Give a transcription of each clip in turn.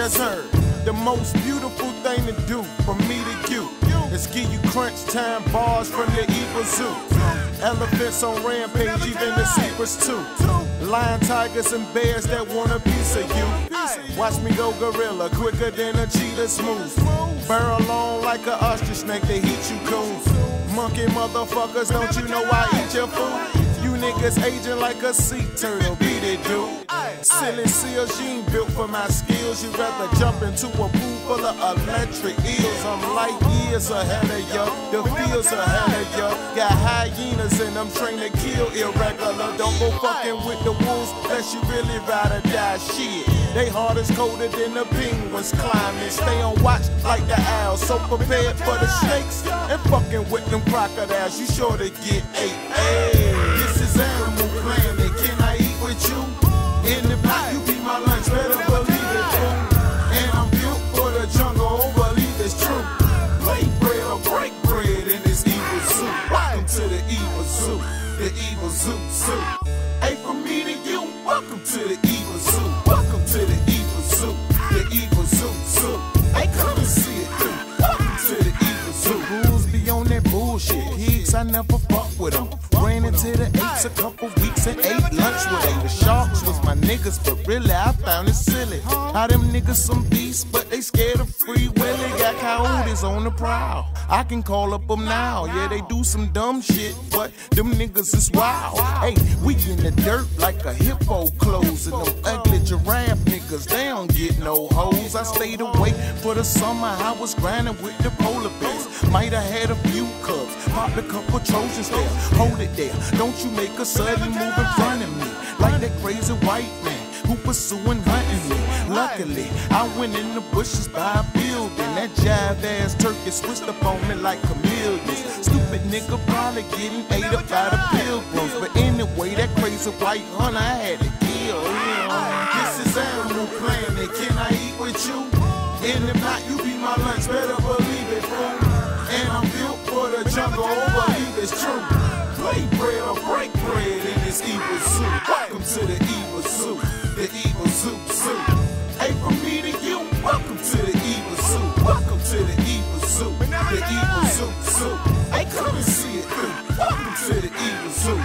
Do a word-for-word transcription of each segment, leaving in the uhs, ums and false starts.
has heard. The most beautiful thing to do from me to you is give you crunch time bars from the evil zoo. Elephants on rampage, even the zebras too. Lion, tigers, and bears that want a piece of you. Watch me go gorilla, quicker than a cheetah smooth. Barrel on like a ostrich snake, they heat you coons. Monkey motherfuckers, don't you know I eat your food? You niggas aging like a sea turtle, beat it, dude. Silly seals, you ain't built for my skills. You'd rather jump into a pool full of electric eels. I'm light years ahead of ya, the fields ahead of ya. Got hyenas and I'm trained to kill irregular. Don't go fucking with the wolves unless you really ride or die. Shit, they hard as colder than the penguins climbing. Stay on watch like the owls, so prepared for the snakes and fucking with them crocodiles. You sure to get ate. Hey, this is Animal Planet. Can I eat with you? In the pot, you be my lunch, better believe it, fool. And I'm built for the jungle, oh, believe it's true. Break bread or break bread in this evil zoo. Welcome to the evil zoo, the evil zoo zoo. Hey, from me to you, welcome to the evil zoo. Welcome to the evil zoo, the evil zoo zoo. Hey, come and see it through. Welcome to the evil zoo. Rules be on that bullshit. Pigs, I never fuck with them. Ran into the apes a couple weeks and ate lunch with them. The sharks was my niggas, but really I found it silly. How them niggas some beasts, but they scared of Free Willy. Got coyotes on the prowl, I can call up them now. Yeah, they do some dumb shit, but them niggas is wild. Hey, we in the dirt like a hippo clothes. And them ugly giraffe niggas, they don't get no hoes. I stayed away for the summer, I was grinding with the polar bears. Might have had a few cubs, popped a couple Trojans there. Hold it there, don't you make a sudden move in front of me like that crazy white man who pursuing hunting me. Luckily, I went in the bushes by a building. That jive ass turkey switched up on me like chameleons. Stupid nigga probably getting ate up by the pilgrims. But anyway, that crazy white hunter I had to kill him. This is Animal Planet, can I eat with you? And if not, you be my lunch, better believe it, fool. And I'm built for the jungle, oh, believe it's true. Play bread or break bread in this evil zoo. Welcome to the evil zoo, the evil zoo zoo. Hey, from me to you, welcome to the evil zoo. Welcome to the evil zoo, the evil zoo zoo. Hey, come and see it through. Welcome to the evil zoo.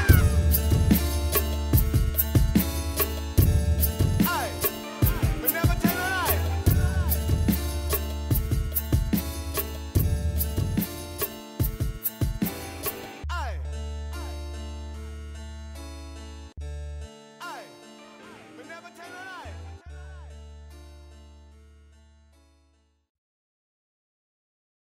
Never tell a lie.